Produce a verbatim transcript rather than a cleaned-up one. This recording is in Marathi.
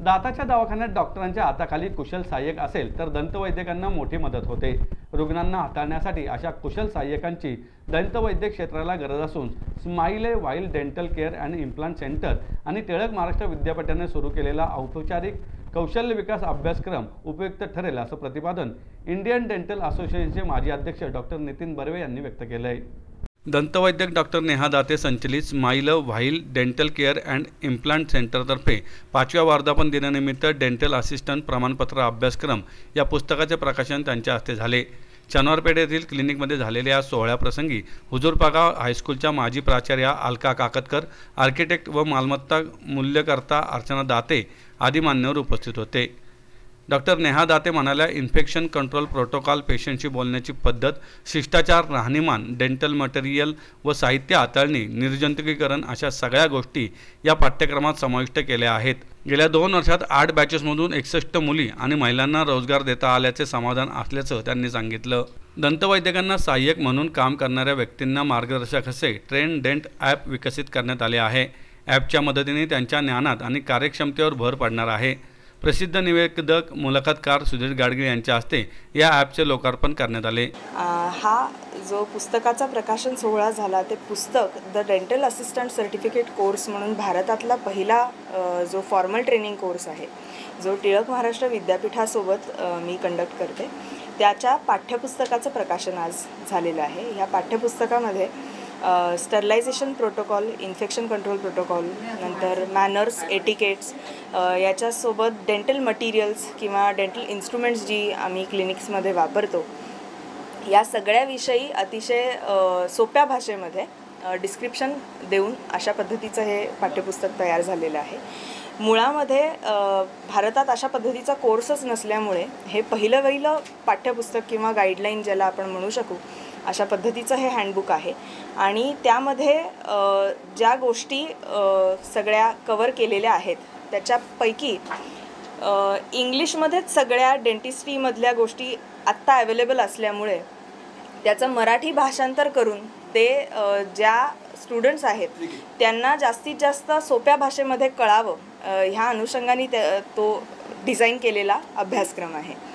दाताच्या दवाखान्यात डॉक्टरांच्या हाताखाली कुशल सहाय्यक असेल तर दंतवैद्यकांना मोठी मदत होते। रुग्णांना हाताळण्यासाठी अशा कुशल सहाय्यकांची दंतवैद्यक क्षेत्राला गरज असून smile while dental care and implant centre आणि टिळक महाराष्ट्र विद्यापीठाने सुरू केलेला औपचारिक कौशल्य विकास अभ्यासक्रम उपयुक्त ठरेल असं प्रतिपादन इंडियन डेंटल असोसिएशनचे माजी अध्यक्ष डॉक्टर नितीन बर्वे यांनी व्यक्त केलं आहे। दंतवैद्यक डॉक्टर नेहा दाते संचलित smile while dental care and implant सेंटरतर्फे पाचव्या वर्धापन दिनानिमित्त डेंटल असिस्टंट प्रमाणपत्र अभ्यासक्रम या पुस्तकाचे प्रकाशन त्यांच्या हस्ते झाले। शनिवारपेठ येथील क्लिनिकमध्ये झालेल्या या सोहळ्याप्रसंगी हुजूरपागा हायस्कूलच्या माजी प्राचार्या अलका काकतकर, आर्किटेक्ट व मालमत्ता मूल्यकर्ता अर्चना दाते आदी मान्यवर उपस्थित होते। डॉक्टर नेहा दाते म्हणाल्या, इन्फेक्शन कंट्रोल प्रोटोकॉल, पेशंटशी बोलण्याची पद्धत, शिष्टाचार, राहणीमान, डेंटल मटेरियल व साहित्य हाताळणी, निर्जंतुकीकरण अशा सगळ्या गोष्टी या पाठ्यक्रमात समाविष्ट केल्या आहेत। गेल्या दोन वर्षात आठ बॅचेसमधून एकसष्ट मुली आणि महिलांना रोजगार देता आल्याचे समाधान असल्याचं त्यांनी सांगितलं। दंतवैद्यकांना सहाय्यक म्हणून काम करणाऱ्या व्यक्तींना मार्गदर्शक असे ट्रेन डेंट ॲप विकसित करण्यात आले आहे। ॲपच्या मदतीने त्यांच्या ज्ञानात आणि कार्यक्षमतेवर भर पडणार आहे। प्रसिद्ध निवेदक मुलाखतकार सुधीर गाडगीळ यांच्या हस्ते या ॲपचे लोकार्पण करण्यात आले। हा जो पुस्तकाचा प्रकाशन सोहळा झाला ते पुस्तक the dental assistant certificate course म्हणून भारतातला पहिला जो फॉर्मल ट्रेनिंग कोर्स आहे, जो टिळक महाराष्ट्र विद्यापीठासोबत मी कंडक्ट करते, त्याच्या पाठ्यपुस्तकाचं प्रकाशन आज झालेलं आहे। ह्या पाठ्यपुस्तकामध्ये sterilisation protocol, infection control protocol, नंतर मॅनर्स, एटिकेट्स, याच्यासोबत डेंटल मटेरियल्स किंवा डेंटल इन्स्ट्रुमेंट्स जी आम्ही क्लिनिक्समध्ये वापरतो, या सगळ्याविषयी अतिशय सोप्या भाषेमध्ये डिस्क्रिप्शन देऊन अशा पद्धतीचं हे पाठ्यपुस्तक तयार झालेलं आहे। मुळामध्ये भारतात अशा पद्धतीचा कोर्सच नसल्यामुळे हे पहिलं पहिलं पाठ्यपुस्तक किंवा गाईडलाईन ज्याला आपण म्हणू शकू अशा पद्धतीचं हे हँडबुक आहे आणि त्यामध्ये ज्या गोष्टी सगळ्या कवर केलेल्या आहेत त्याच्यापैकी इंग्लिशमध्येच सगळ्या डेंटिस्ट्रीमधल्या गोष्टी आत्ता अवेलेबल असल्यामुळे त्याचं मराठी भाषांतर करून ते ज्या स्टुडंट्स आहेत त्यांना जास्तीत जास्त सोप्या भाषेमध्ये कळावं ह्या अनुषंगाने तो डिझाईन केलेला अभ्यासक्रम आहे।